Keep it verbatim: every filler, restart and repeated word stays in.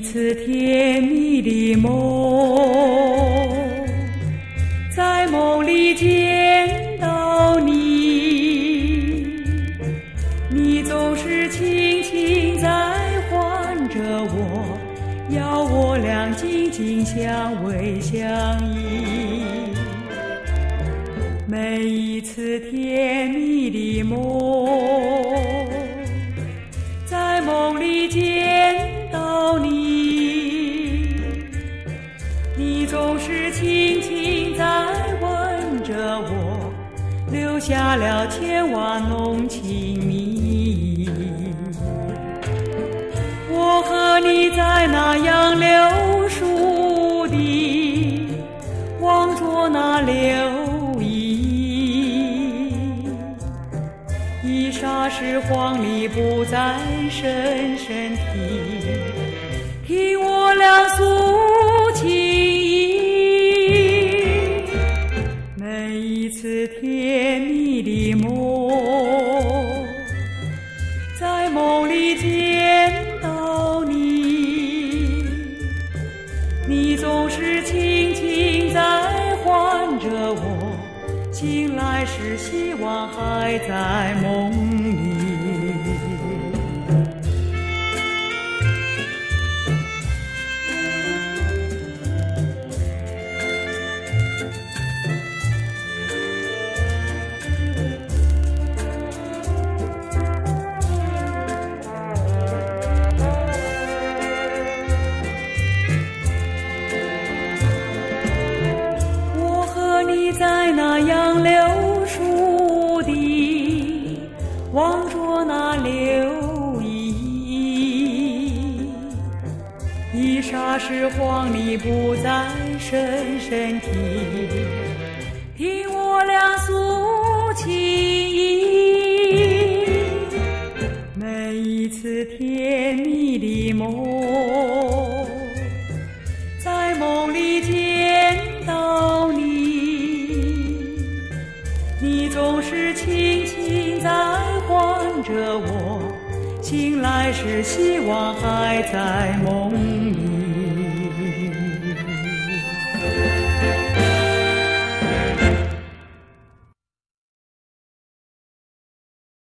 次甜蜜的梦，在梦里见到你，你总是轻轻在唤着我，要我俩紧紧相偎相依。每一次甜蜜的梦，在梦里见到你，你总是轻轻在吻着我，留下了千万浓情蜜。我和你在那杨柳树底，望着那柳依，一霎时光里不再深深听，听我俩诉情意。每一次甜蜜的梦，在梦里见到你，你总是轻轻在唤着我，醒来时希望还在梦里。在那杨柳树底，望着那柳依，一霎时光里不再深深听，听我俩诉情意。每一次甜蜜的梦，在梦里见到你，你总是轻轻在唤着我，醒来时希望还在梦里。